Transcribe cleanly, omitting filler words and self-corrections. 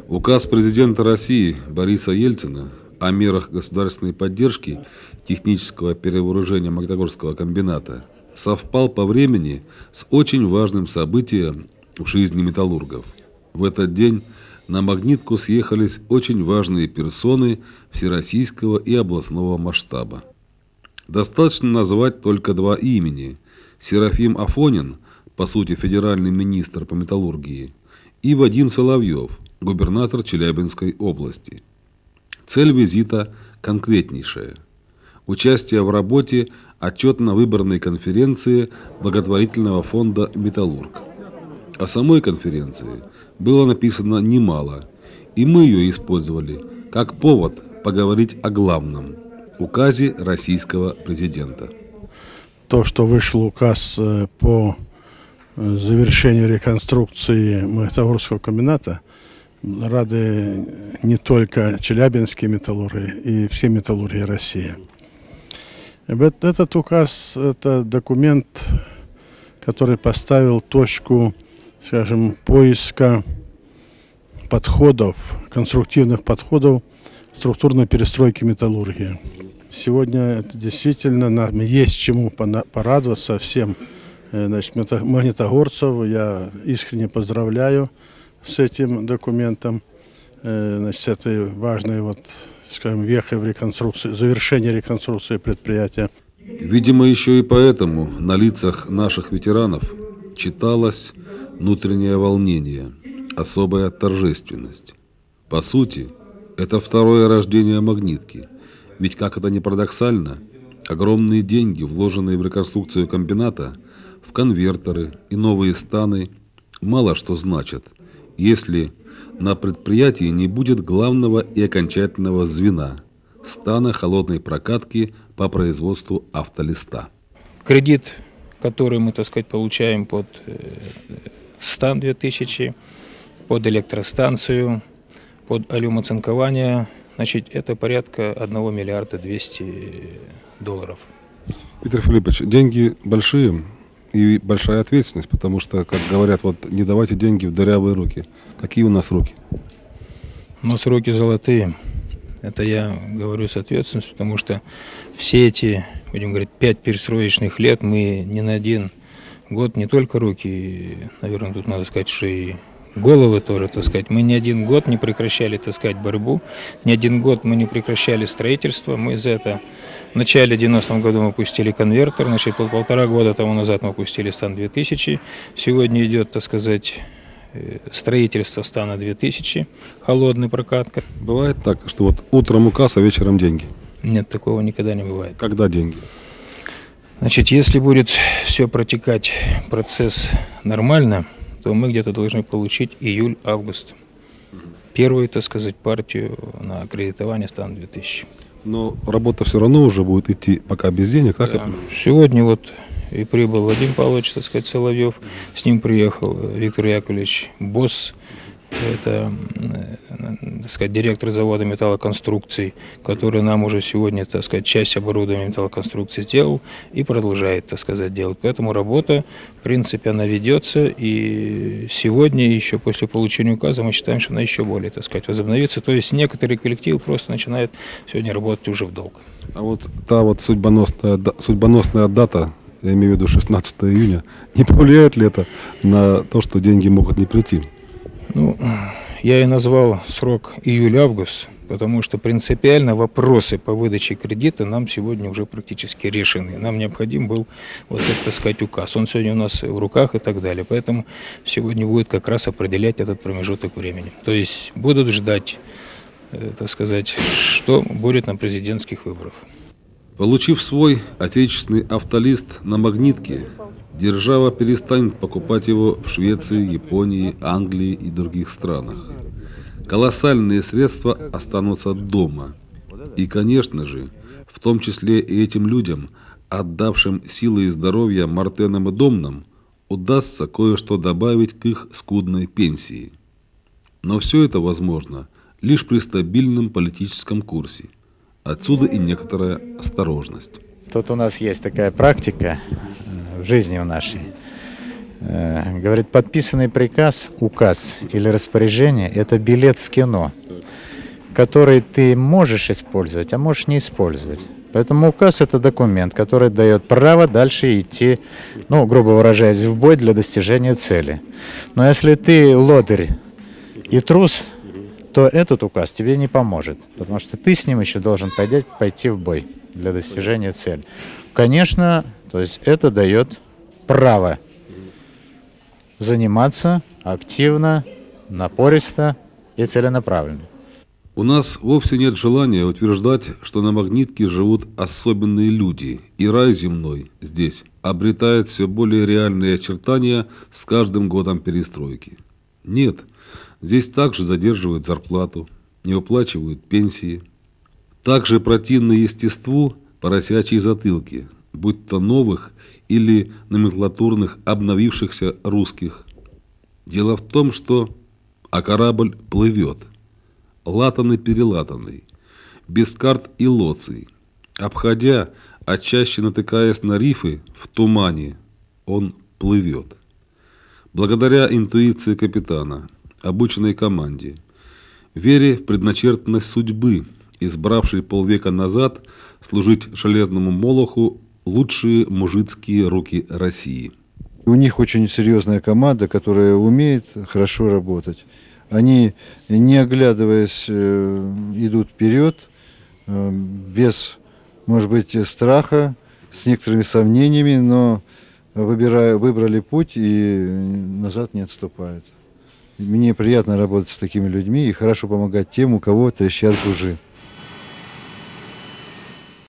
Указ президента России Бориса Ельцина о мерах государственной поддержки технического перевооружения Магнитогорского комбината совпал по времени с очень важным событием в жизни металлургов. В этот день на Магнитку съехались очень важные персоны всероссийского и областного масштаба. Достаточно назвать только два имени: Серафим Афонин, по сути федеральный министр по металлургии, и Вадим Соловьев, губернатор Челябинской области. Цель визита конкретнейшая: участие в работе отчетно-выборной конференции благотворительного фонда «Металлург». О самой конференции было написано немало, и мы ее использовали как повод поговорить о главном – указе российского президента. То, что вышел указ по завершению реконструкции Магнитогорского комбината, рады не только челябинские металлурги и все металлурги России. Этот указ – это документ, который поставил точку, скажем, поиска подходов, конструктивных подходов структурной перестройки металлургии. Сегодня это действительно нам есть чему порадоваться всем, значит, магнитогорцев. Я искренне поздравляю с этим документом, значит, с этой важной, скажем, вехой в реконструкции, завершение реконструкции предприятия. Видимо, еще и поэтому на лицах наших ветеранов читалось внутреннее волнение, особая торжественность. По сути, это второе рождение Магнитки. Ведь, как это ни парадоксально, огромные деньги, вложенные в реконструкцию комбината, в конвертеры и новые станы, мало что значат, если на предприятии не будет главного и окончательного звена – стана холодной прокатки по производству автолиста. Кредит, который мы, так сказать, получаем под стан 2000, под электростанцию, под алюмоцинкование, значит, это порядка 1 миллиарда 200 долларов. Виктор Филиппович, деньги большие и большая ответственность, потому что, как говорят, не давайте деньги в дырявые руки. Какие у нас руки? У нас руки золотые. Это я говорю с ответственностью, потому что все эти, будем говорить, 5 перестроечных лет мы ни на один год, не только руки, наверное, тут надо сказать, что и головы тоже, так сказать. Мы ни один год не прекращали, так сказать, борьбу, ни один год мы не прекращали строительство. Мы за это в начале 90-м году мы пустили конвертер, значит, полтора года тому назад мы пустили стан 2000. Сегодня идет, так сказать, строительство стана 2000, холодный прокатка. Бывает так, что утром указ, а вечером деньги? Нет, такого никогда не бывает. Когда деньги? Значит, если будет все протекать, процесс нормально, то мы где-то должны получить июль-август. Первую, так сказать, партию на аккредитование стана 2000. Но работа все равно уже будет идти пока без денег, так? Да. Сегодня и прибыл Вадим Павлович, так сказать, Соловьев, с ним приехал Виктор Яковлевич Босс, это, так сказать, директор завода металлоконструкций, который нам уже сегодня, так сказать, часть оборудования металлоконструкций сделал и продолжает, так сказать, делать. Поэтому работа, в принципе, она ведется, и сегодня, еще после получения указа, мы считаем, что она еще более, так сказать, возобновится. То есть некоторые коллективы просто начинают сегодня работать уже в долг. А та судьбоносная дата, я имею в виду 16 июня, не повлияет ли это на то, что деньги могут не прийти? Ну, я и назвал срок июль-август, потому что принципиально вопросы по выдаче кредита нам сегодня уже практически решены. Нам необходим был этот, так сказать, указ. Он сегодня у нас в руках и так далее. Поэтому сегодня будет как раз определять этот промежуток времени. То есть будут ждать, так сказать, что будет на президентских выборах. Получив свой отечественный автолист на Магнитке, держава перестанет покупать его в Швеции, Японии, Англии и других странах. Колоссальные средства останутся дома. И, конечно же, в том числе и этим людям, отдавшим силы и здоровье Мартенам и Домнам, удастся кое-что добавить к их скудной пенсии. Но все это возможно лишь при стабильном политическом курсе. Отсюда и некоторая осторожность. Тут у нас есть такая практика в жизни в нашей. Говорит, подписанный приказ, указ или распоряжение – это билет в кино, который ты можешь использовать, а можешь не использовать. Поэтому указ – это документ, который дает право дальше идти, ну, грубо выражаясь, в бой для достижения цели. Но если ты лодырь и трус, то этот указ тебе не поможет, потому что ты с ним еще должен пойти в бой для достижения цели. Конечно, то есть это дает право заниматься активно, напористо и целенаправленно. У нас вовсе нет желания утверждать, что на Магнитке живут особенные люди, и рай земной здесь обретает все более реальные очертания с каждым годом перестройки. Нет, здесь также задерживают зарплату, не выплачивают пенсии. Также противны естеству поросячьи затылки, будь то новых или номенклатурных обновившихся русских. Дело в том, что корабль плывет. Латанный-перелатанный, без карт и лоций. Обходя, а чаще натыкаясь на рифы в тумане, он плывет. Благодаря интуиции капитана, обученной команде, вере в предначертанность судьбы, избравшей полвека назад служить железному молоху лучшие мужицкие руки России. У них очень серьезная команда, которая умеет хорошо работать. Они, не оглядываясь, идут вперед, без, может быть, страха, с некоторыми сомнениями, но выбрали путь и назад не отступают. Мне приятно работать с такими людьми и хорошо помогать тем, у кого трещат гужи.